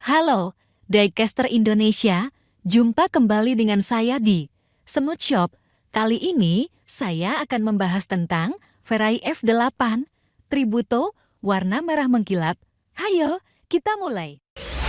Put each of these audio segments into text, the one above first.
Halo, Diecaster Indonesia, jumpa kembali dengan saya di Semut Shop. Kali ini, saya akan membahas tentang Ferrari F8 Tributo warna merah mengkilap. Hayo, kita mulai.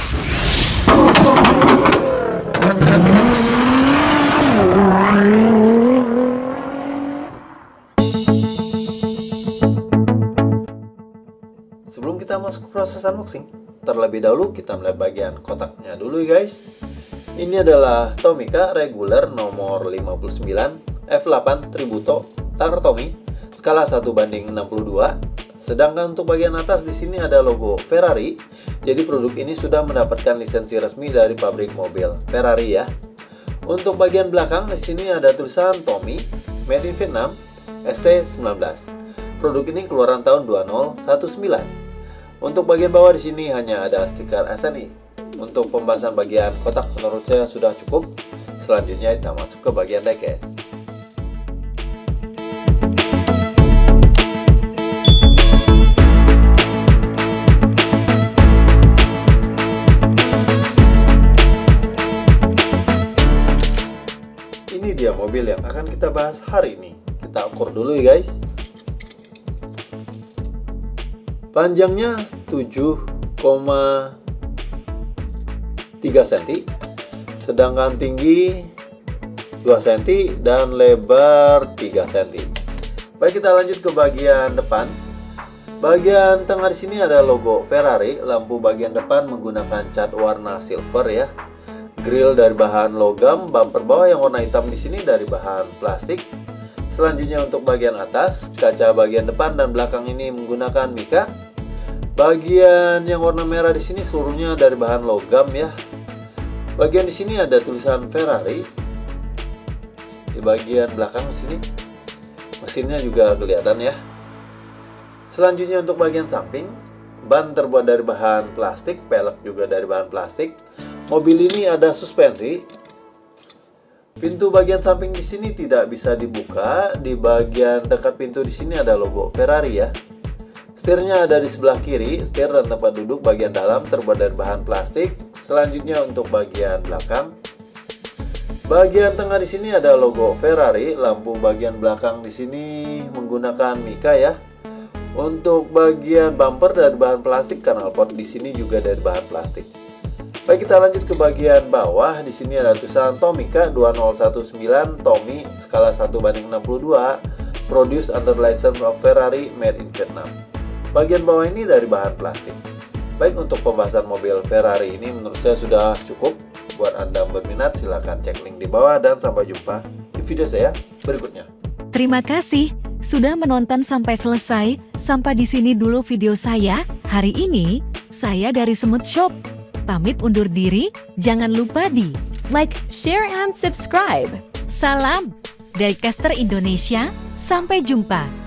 Sebelum kita masuk ke proses unboxing, terlebih dahulu kita melihat bagian kotaknya dulu guys. Ini adalah Tomica regular nomor 59 F8 Tributo Tar Tommy skala 1:62. Sedangkan untuk bagian atas di sini ada logo Ferrari. Jadi produk ini sudah mendapatkan lisensi resmi dari pabrik mobil Ferrari ya. Untuk bagian belakang di sini ada tulisan Tommy Made in Vietnam ST19. Produk ini keluaran tahun 2019. Untuk bagian bawah di sini hanya ada stiker SNI. Untuk pembahasan bagian kotak menurut saya sudah cukup. Selanjutnya kita masuk ke bagian diecast. Ini dia mobil yang akan kita bahas hari ini. Kita ukur dulu ya guys. Panjangnya 7,3 cm, sedangkan tinggi 2 cm dan lebar 3 cm. Baik, kita lanjut ke bagian depan. Bagian tengah di sini ada logo Ferrari. Lampu bagian depan menggunakan cat warna silver ya. Grill dari bahan logam, bumper bawah yang warna hitam di sini dari bahan plastik. Selanjutnya untuk bagian atas, kaca bagian depan dan belakang ini menggunakan mica. Bagian yang warna merah di sini seluruhnya dari bahan logam ya. Bagian di sini ada tulisan Ferrari. Di bagian belakang di sini mesinnya juga kelihatan ya. Selanjutnya untuk bagian samping, ban terbuat dari bahan plastik, pelek juga dari bahan plastik. Mobil ini ada suspensi. Pintu bagian samping di sini tidak bisa dibuka. Di bagian dekat pintu di sini ada logo Ferrari ya. Setirnya ada di sebelah kiri. Setir dan tempat duduk bagian dalam terbuat dari bahan plastik. Selanjutnya untuk bagian belakang. Bagian tengah di sini ada logo Ferrari. Lampu bagian belakang di sini menggunakan mica ya. Untuk bagian bumper dari bahan plastik, knalpot di sini juga dari bahan plastik. Baik, kita lanjut ke bagian bawah. Di sini ada tulisan Tomica 2019 Tommy skala 1:62, produced under license of Ferrari, made in Vietnam. Bagian bawah ini dari bahan plastik. Baik, untuk pembahasan mobil Ferrari ini menurut saya sudah cukup. Buat Anda yang berminat silahkan cek link di bawah dan sampai jumpa di video saya berikutnya. Terima kasih sudah menonton sampai selesai. Sampai di sini dulu video saya hari ini. Saya dari Semut Shop pamit undur diri. Jangan lupa di like, share, and subscribe. Salam Diecaster Indonesia. Sampai jumpa.